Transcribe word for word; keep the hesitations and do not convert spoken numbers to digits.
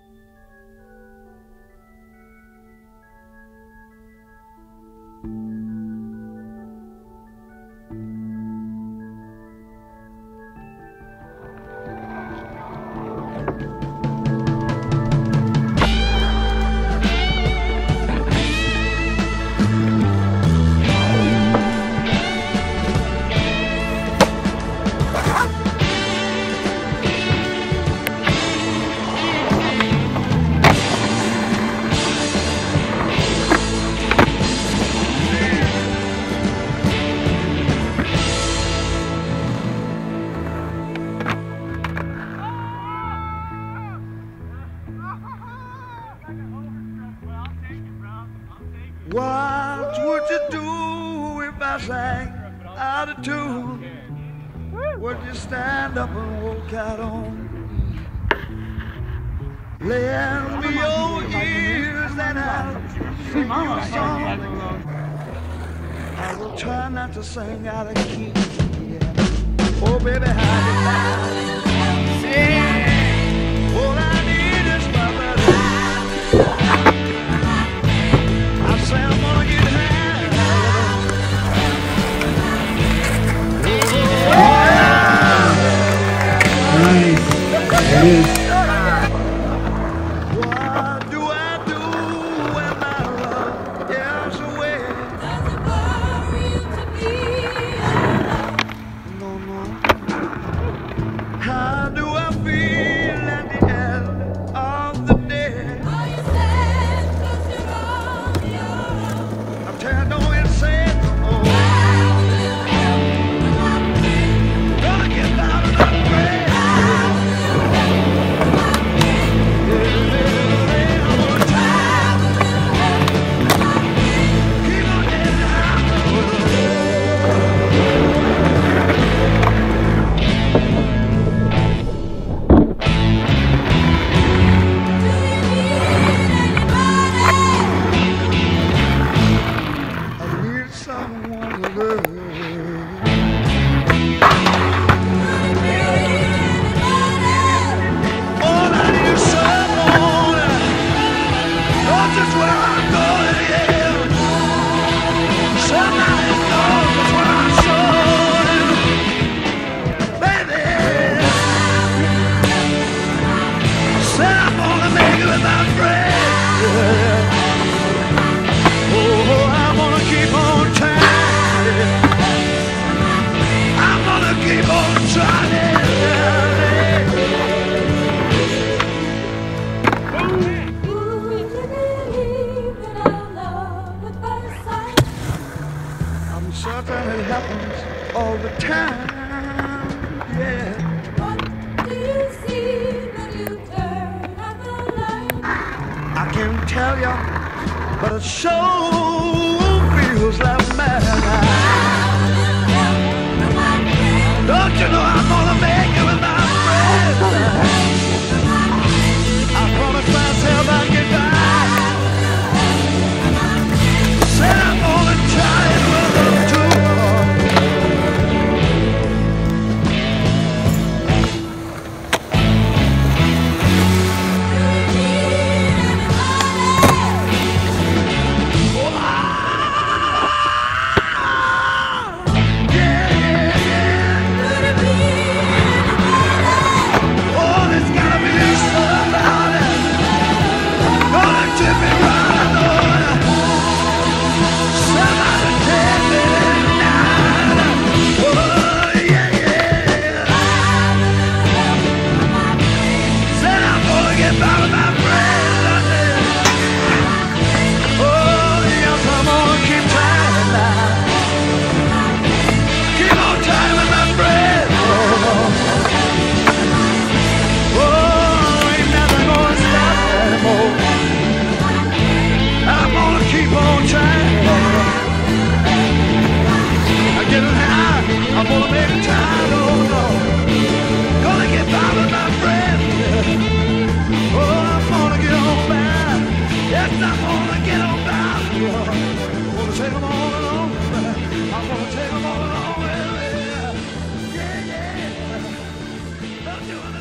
What would you do if I sang out of tune? Would you stand up and walk out on me? Lend me your ears and I'll sing you a song. I will try not to sing out of key. Yeah. Oh baby, how do you sing? All I need is my brother. I'm gonna get high. Nice. It is. What do I do when my love is away? Does it bother you to be alone? No, no. How do I feel at the end of the day? Are you sad 'cause you're on your own? I'm telling you, don't say it no more. Gonna get out of my way. Sometimes it happens all the time, yeah. What do you see when you turn out the light? I can't tell you, but it sure feels like madness. Don't you know I'm gonna make it with my friends? I promised myself I'd get back. Said I'm gonna try it with them too. I'm gonna make a time, oh no. Gonna get by with my friends. Oh, I'm gonna get on by. Yes, I'm gonna get on by. I'm gonna take them all along. I'm gonna take them all along. Yeah, yeah. I'm doing